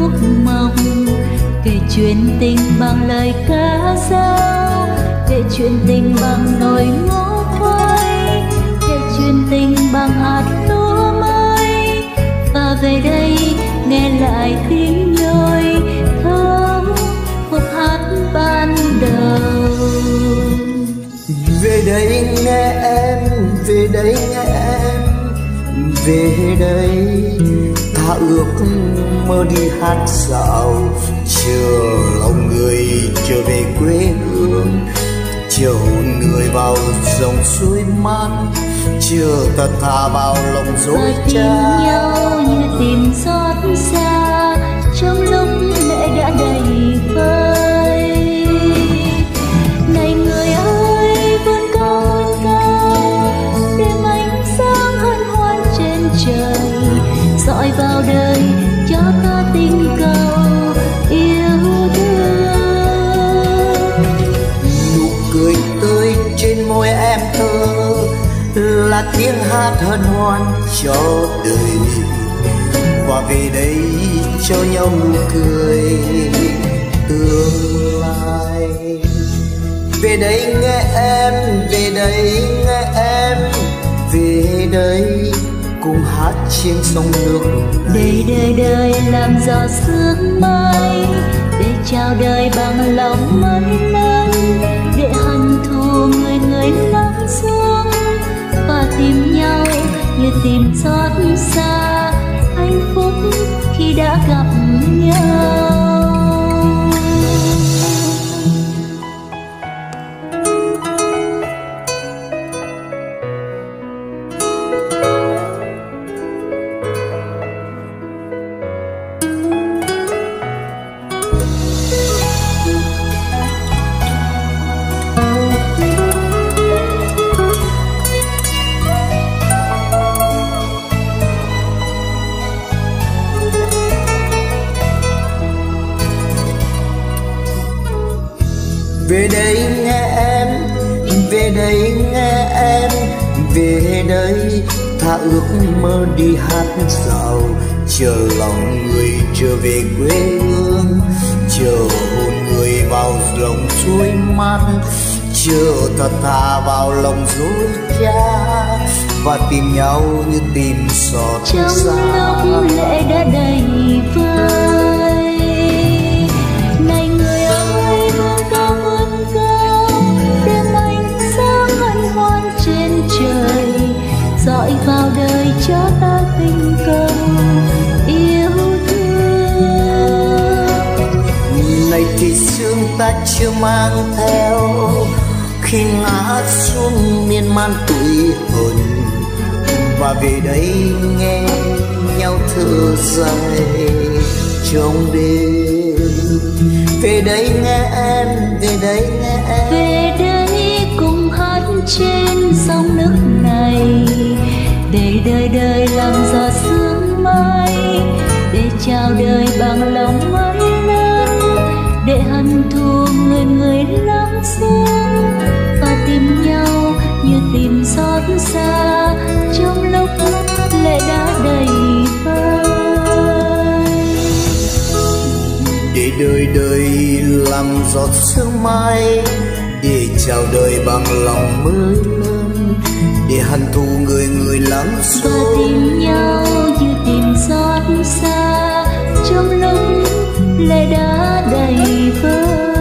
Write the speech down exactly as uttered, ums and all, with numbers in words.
ước mong. Kể chuyện tình bằng lời ca dao, kể chuyện tình bằng nồi ngô khoai, kể chuyện tình bằng hạt lúa mới. Và về đây nghe lại tiếng nhồi thơm khúc hát ban đầu. Về đây nghe em, về đây nghe em, về đây ta ước mơ đi hát dạo, chờ lòng người trở về quê hương, chờ hồn người vào dòng suối mát, chờ ta thả vào lòng dối trá. Và tìm nhau như tìm xót xa trong lúc lệ đã đầy vơi. Này người ơi vươn cao vươn cao, đêm ánh sáng hân hoan trên trời, dọi vào đời cho ta tình cầu yêu thương. Nụ cười tươi trên môi em thơ là tiếng hát hân hoan cho đời, và về đây cho nhau nụ cười tương lai. Về đây nghe em, về đây nghe em, về đây cùng hát trên sông nước. Để đời đời làm gió sương mai, để chào đời bằng lòng mân lân, để hận thù người người lắng xuống, và tìm nhau như tìm xót xa hạnh phúc khi đã gặp nhau. Về đây nghe em, về đây nghe em, về đây ta ước mơ đi hát dạo, chờ lòng người trở về quê hương, chờ hồn người vào lòng suối mát, chờ ta thả vào lòng dối trá, và tìm nhau như tìm giọt trong xa. lúc lệ đã đầy vơi. Này người ơi vươn cao vươn cao, đêm ánh sáng hân hoan trên trời, dọi vào đời cho ta tình cầu yêu thương. Này thì sương ta chưa mang theo, khi ngã xuống miên man tuổi hồn, và về đây nghe nhau thở dài trong đêm. Về đây nghe em, về đây nghe em, về đây cùng hát trên sông nước này, để đời đời làm gió sương mai, để chào đời bằng lòng mây lớn, để hận thù người người lắng xuống, và tìm nhau như tìm xót xa trong lúc lệ đã đầy vơi. để đời đời làm giọt sương mai, để chào đời bằng lòng mới lớn, để hận thù người người lắng xuống, và tìm nhau như tìm xót xa trong lúc lệ đã đầy vơi.